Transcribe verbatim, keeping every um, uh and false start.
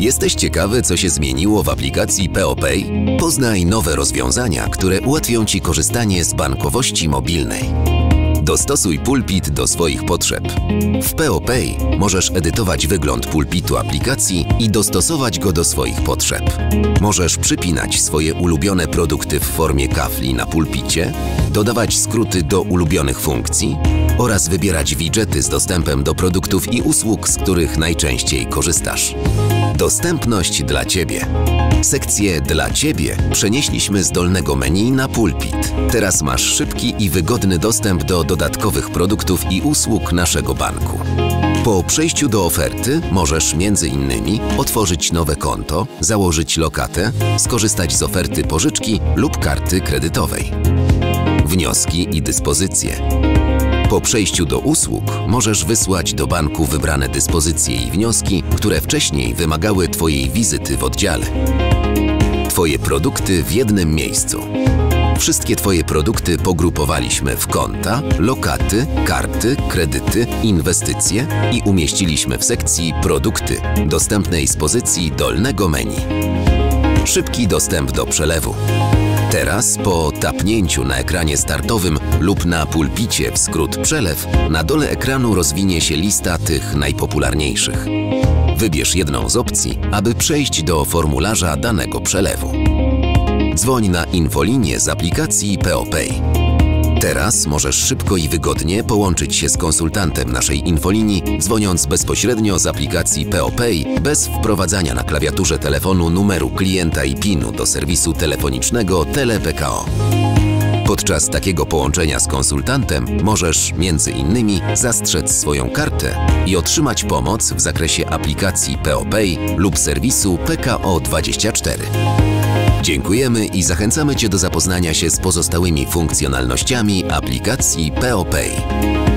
Jesteś ciekawy, co się zmieniło w aplikacji P O Pay? Poznaj nowe rozwiązania, które ułatwią Ci korzystanie z bankowości mobilnej. Dostosuj pulpit do swoich potrzeb. W P O Pay możesz edytować wygląd pulpitu aplikacji i dostosować go do swoich potrzeb. Możesz przypinać swoje ulubione produkty w formie kafli na pulpicie, dodawać skróty do ulubionych funkcji oraz wybierać widżety z dostępem do produktów i usług, z których najczęściej korzystasz. Dostępność dla Ciebie. Sekcję Dla Ciebie przenieśliśmy z dolnego menu na pulpit. Teraz masz szybki i wygodny dostęp do dodatkowych produktów i usług naszego banku. Po przejściu do oferty możesz między innymi otworzyć nowe konto, założyć lokatę, skorzystać z oferty pożyczki lub karty kredytowej. Wnioski i dyspozycje. Po przejściu do usług możesz wysłać do banku wybrane dyspozycje i wnioski, które wcześniej wymagały Twojej wizyty w oddziale. Twoje produkty w jednym miejscu. Wszystkie Twoje produkty pogrupowaliśmy w konta, lokaty, karty, kredyty, inwestycje i umieściliśmy w sekcji Produkty, dostępnej z pozycji dolnego menu. Szybki dostęp do przelewu. Teraz po tapnięciu na ekranie startowym lub na pulpicie w skrót Przelew, na dole ekranu rozwinie się lista tych najpopularniejszych. Wybierz jedną z opcji, aby przejść do formularza danego przelewu. Dzwoń na infolinię z aplikacji P O Pay. Teraz możesz szybko i wygodnie połączyć się z konsultantem naszej infolinii, dzwoniąc bezpośrednio z aplikacji P O Pay bez wprowadzania na klawiaturze telefonu numeru klienta i pinu do serwisu telefonicznego Tele P K O. Podczas takiego połączenia z konsultantem możesz między innymi zastrzec swoją kartę i otrzymać pomoc w zakresie aplikacji P O Pay lub serwisu P K O dwadzieścia cztery. Dziękujemy i zachęcamy Cię do zapoznania się z pozostałymi funkcjonalnościami aplikacji P O Pay.